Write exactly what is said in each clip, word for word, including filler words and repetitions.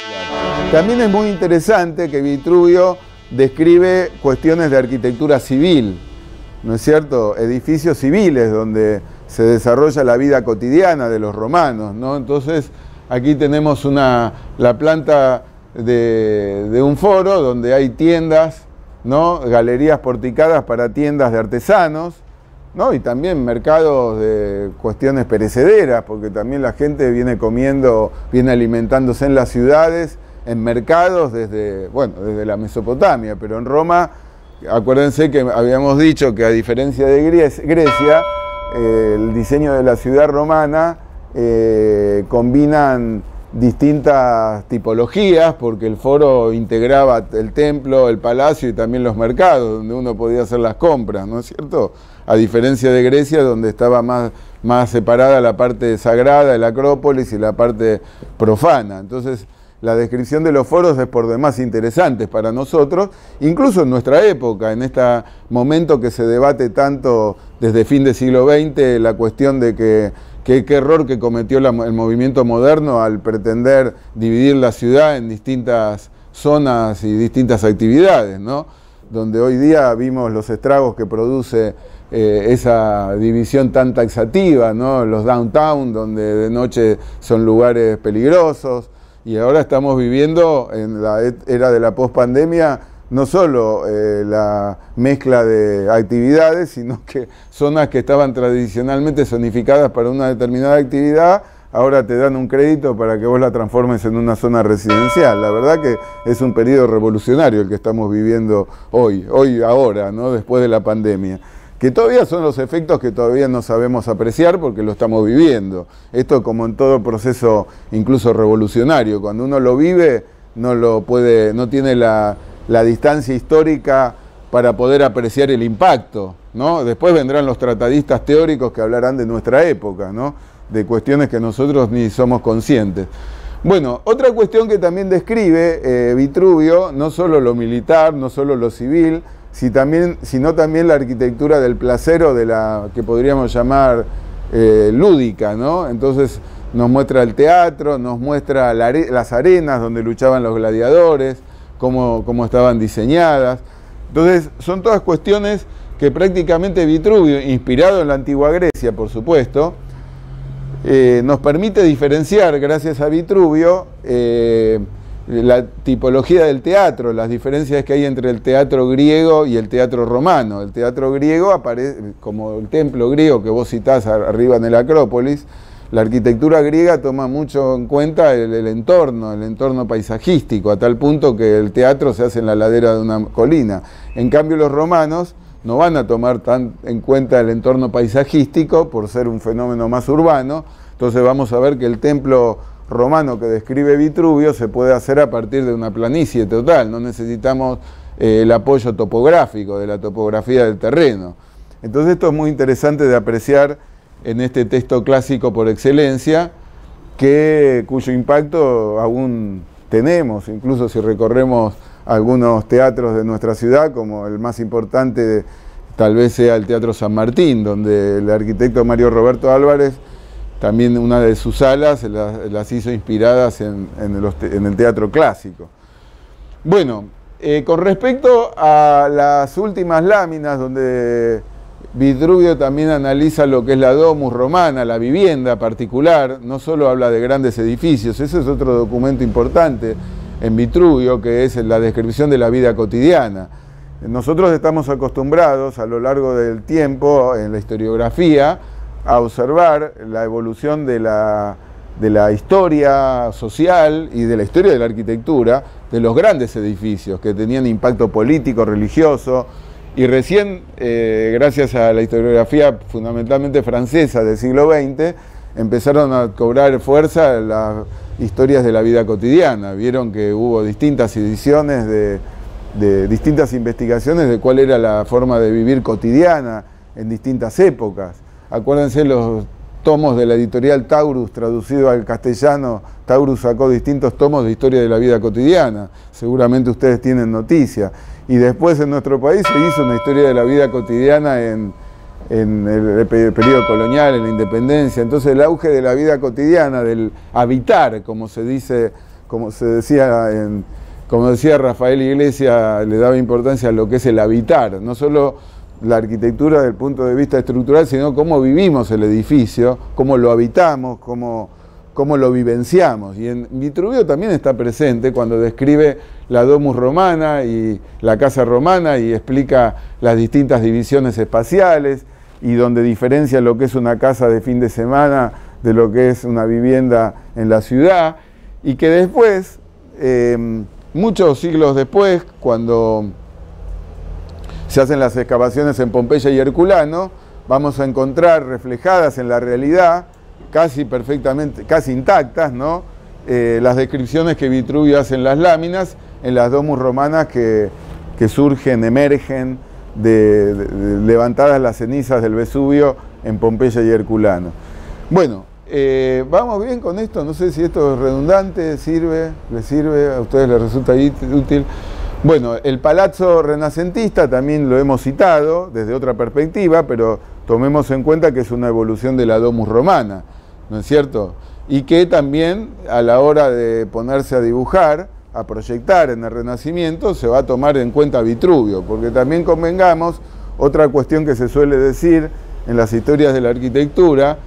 También es muy interesante que Vitruvio describe cuestiones de arquitectura civil, ¿no es cierto? Edificios civiles donde se desarrolla la vida cotidiana de los romanos, ¿no? Entonces, aquí tenemos una, la planta de, de un foro donde hay tiendas, ¿no? Galerías porticadas para tiendas de artesanos, ¿no? Y también mercados de cuestiones perecederas, porque también la gente viene comiendo, viene alimentándose en las ciudades, en mercados desde, bueno, desde la Mesopotamia, pero en Roma, acuérdense que habíamos dicho que a diferencia de Grecia, eh, el diseño de la ciudad romana eh, combinan distintas tipologías, porque el foro integraba el templo, el palacio y también los mercados, donde uno podía hacer las compras, ¿no es cierto? A diferencia de Grecia, donde estaba más, más separada la parte sagrada de la Acrópolis y la parte profana. Entonces, la descripción de los foros es por demás interesante para nosotros, incluso en nuestra época, en este momento que se debate tanto desde fin del siglo veinte, la cuestión de que qué error que cometió la, el movimiento moderno al pretender dividir la ciudad en distintas zonas y distintas actividades, ¿no? Donde hoy día vimos los estragos que produce eh, esa división tan taxativa, ¿no? Los downtown, donde de noche son lugares peligrosos. Y ahora estamos viviendo en la era de la pospandemia no solo eh, la mezcla de actividades, sino que zonas que estaban tradicionalmente zonificadas para una determinada actividad, ahora te dan un crédito para que vos la transformes en una zona residencial. La verdad que es un periodo revolucionario el que estamos viviendo hoy, hoy ahora, ¿no? Después de la pandemia. Que todavía son los efectos que todavía no sabemos apreciar porque lo estamos viviendo. Esto, como en todo proceso incluso revolucionario, cuando uno lo vive no lo puede, no tiene la, la distancia histórica para poder apreciar el impacto, ¿no? Después vendrán los tratadistas teóricos que hablarán de nuestra época, ¿no? De cuestiones que nosotros ni somos conscientes. Bueno, otra cuestión que también describe eh, Vitruvio, no solo lo militar, no solo lo civil, Si también, sino también la arquitectura del placer o de la que podríamos llamar eh, lúdica, ¿no? Entonces nos muestra el teatro, nos muestra la, las arenas donde luchaban los gladiadores, cómo, cómo estaban diseñadas. Entonces son todas cuestiones que prácticamente Vitruvio, inspirado en la antigua Grecia, por supuesto, eh, nos permite diferenciar, gracias a Vitruvio, eh, la tipología del teatro, las diferencias que hay entre el teatro griego y el teatro romano. El teatro griego aparece como el templo griego que vos citás arriba en el Acrópolis. La arquitectura griega toma mucho en cuenta el, el entorno, el entorno paisajístico, a tal punto que el teatro se hace en la ladera de una colina. En cambio, los romanos no van a tomar tan en cuenta el entorno paisajístico por ser un fenómeno más urbano. Entonces vamos a ver que el templo romano que describe Vitruvio se puede hacer a partir de una planicie total, no necesitamos eh, el apoyo topográfico, de la topografía del terreno. Entonces esto es muy interesante de apreciar en este texto clásico por excelencia, que, cuyo impacto aún tenemos, incluso si recorremos algunos teatros de nuestra ciudad, como el más importante tal vez sea el Teatro San Martín, donde el arquitecto Mario Roberto Álvarez también una de sus salas las, las hizo inspiradas en, en, los, en el teatro clásico. Bueno, eh, con respecto a las últimas láminas, donde Vitruvio también analiza lo que es la domus romana, la vivienda particular, no solo habla de grandes edificios, ese es otro documento importante en Vitruvio, que es la descripción de la vida cotidiana. Nosotros estamos acostumbrados a lo largo del tiempo, en la historiografía, a observar la evolución de la, de la historia social y de la historia de la arquitectura de los grandes edificios que tenían impacto político, religioso, y recién, eh, gracias a la historiografía fundamentalmente francesa del siglo veinte, empezaron a cobrar fuerza las historias de la vida cotidiana. Vieron que hubo distintas ediciones de, de distintas investigaciones de cuál era la forma de vivir cotidiana en distintas épocas. Acuérdense los tomos de la editorial Taurus, traducido al castellano. Taurus sacó distintos tomos de historia de la vida cotidiana, seguramente ustedes tienen noticia. Y después en nuestro país se hizo una historia de la vida cotidiana en, en el, el periodo colonial, en la independencia. Entonces el auge de la vida cotidiana, del habitar, como se dice como se decía, en, como decía Rafael Iglesias, le daba importancia a lo que es el habitar, no solo la arquitectura desde el punto de vista estructural, sino cómo vivimos el edificio, cómo lo habitamos, cómo, cómo lo vivenciamos. Y en Vitruvio también está presente cuando describe la Domus Romana y la Casa Romana y explica las distintas divisiones espaciales y donde diferencia lo que es una casa de fin de semana de lo que es una vivienda en la ciudad, y que después, eh, muchos siglos después, cuando se hacen las excavaciones en Pompeya y Herculano, vamos a encontrar reflejadas en la realidad, casi perfectamente, casi intactas, ¿no? Eh, las descripciones que Vitruvio hace en las láminas, en las domus romanas que, que surgen, emergen, de, de, de, levantadas las cenizas del Vesubio en Pompeya y Herculano. Bueno, eh, vamos bien con esto, no sé si esto es redundante, sirve, les sirve, a ustedes les resulta útil. Bueno, el palazzo renacentista también lo hemos citado desde otra perspectiva, pero tomemos en cuenta que es una evolución de la domus romana, ¿no es cierto? Y que también a la hora de ponerse a dibujar, a proyectar en el Renacimiento, se va a tomar en cuenta Vitruvio, porque también convengamos, otra cuestión que se suele decir en las historias de la arquitectura,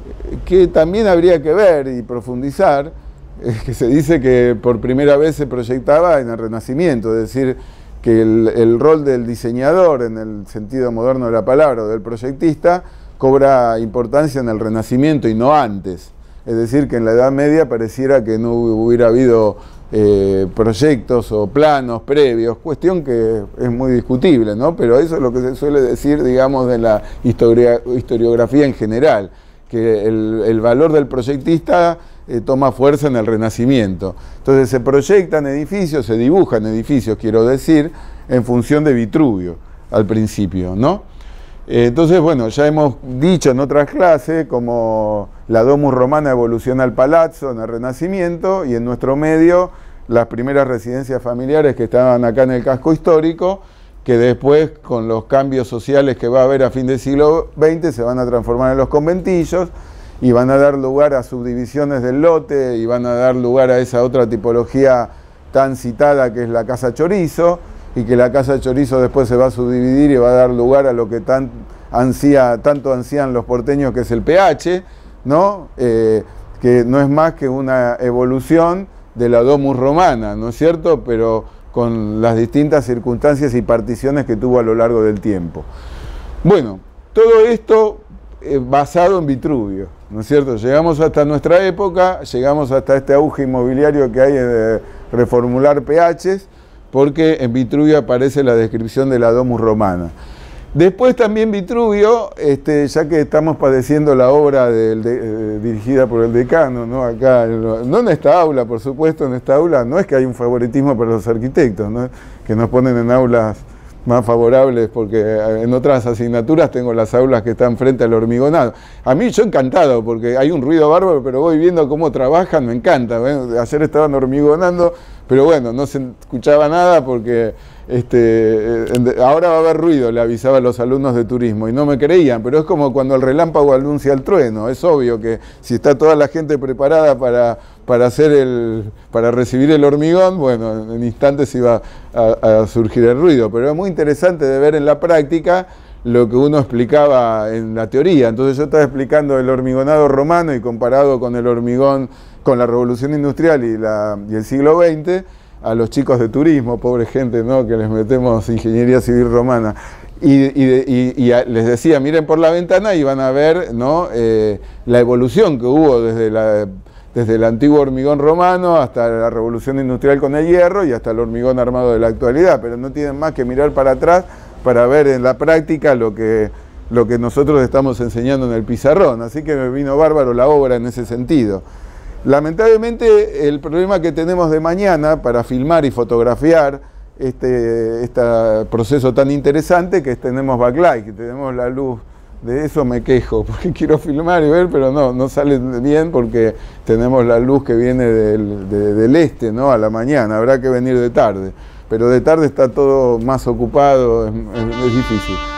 que también habría que ver y profundizar, es que se dice que por primera vez se proyectaba en el Renacimiento, es decir, que el, el rol del diseñador, en el sentido moderno de la palabra, o del proyectista, cobra importancia en el Renacimiento y no antes. Es decir, que en la Edad Media pareciera que no hubiera habido eh, proyectos o planos previos, cuestión que es muy discutible, ¿no? Pero eso es lo que se suele decir, digamos, de la historia, historiografía en general, que el, el valor del proyectista eh, toma fuerza en el Renacimiento. Entonces se proyectan edificios, se dibujan edificios, quiero decir, en función de Vitruvio, al principio, ¿no? Eh, entonces, bueno, ya hemos dicho en otras clases como la domus romana evoluciona al palazzo en el Renacimiento, y en nuestro medio las primeras residencias familiares que estaban acá en el casco histórico, que después, con los cambios sociales que va a haber a fin del siglo veinte, se van a transformar en los conventillos y van a dar lugar a subdivisiones del lote y van a dar lugar a esa otra tipología tan citada que es la casa chorizo, y que la casa chorizo después se va a subdividir y va a dar lugar a lo que tan ansía, tanto ansían los porteños, que es el P H, ¿no? Eh, que no es más que una evolución de la domus romana, ¿no es cierto?, pero con las distintas circunstancias y particiones que tuvo a lo largo del tiempo. Bueno, todo esto eh, basado en Vitruvio, ¿no es cierto? Llegamos hasta nuestra época, llegamos hasta este auge inmobiliario que hay de reformular P Hs, porque en Vitruvio aparece la descripción de la domus romana. Después también Vitruvio, este, ya que estamos padeciendo la obra del de, eh, dirigida por el decano, ¿no? Acá, no en esta aula, por supuesto, en esta aula no es que hay un favoritismo para los arquitectos, ¿no?, que nos ponen en aulas más favorables, porque en otras asignaturas tengo las aulas que están frente al hormigonado. A mí yo encantado, porque hay un ruido bárbaro, pero voy viendo cómo trabajan, me encanta. Bueno, ayer estaban hormigonando, pero bueno, no se escuchaba nada porque este, ahora va a haber ruido, le avisaba a los alumnos de turismo, y no me creían, pero es como cuando el relámpago anuncia el trueno. Es obvio que si está toda la gente preparada para, para, hacer el, para recibir el hormigón, bueno, en instantes iba a, a surgir el ruido, pero es muy interesante de ver en la práctica lo que uno explicaba en la teoría. Entonces yo estaba explicando el hormigonado romano y comparado con el hormigón, con la revolución industrial y, la, y el siglo veinte, a los chicos de turismo, pobre gente, ¿no?, que les metemos ingeniería civil romana. Y, y, y, y les decía, miren por la ventana y van a ver, ¿no?, eh, la evolución que hubo desde, la, desde el antiguo hormigón romano hasta la revolución industrial con el hierro y hasta el hormigón armado de la actualidad, pero no tienen más que mirar para atrás para ver en la práctica lo que, lo que nosotros estamos enseñando en el pizarrón. Así que me vino bárbaro la obra en ese sentido. Lamentablemente el problema que tenemos de mañana para filmar y fotografiar este, este proceso tan interesante, que tenemos backlight, que tenemos la luz. De eso me quejo, porque quiero filmar y ver, pero no, no sale bien porque tenemos la luz que viene del, de, del este, ¿no?, a la mañana. Habrá que venir de tarde, pero de tarde está todo más ocupado, es, es, es difícil.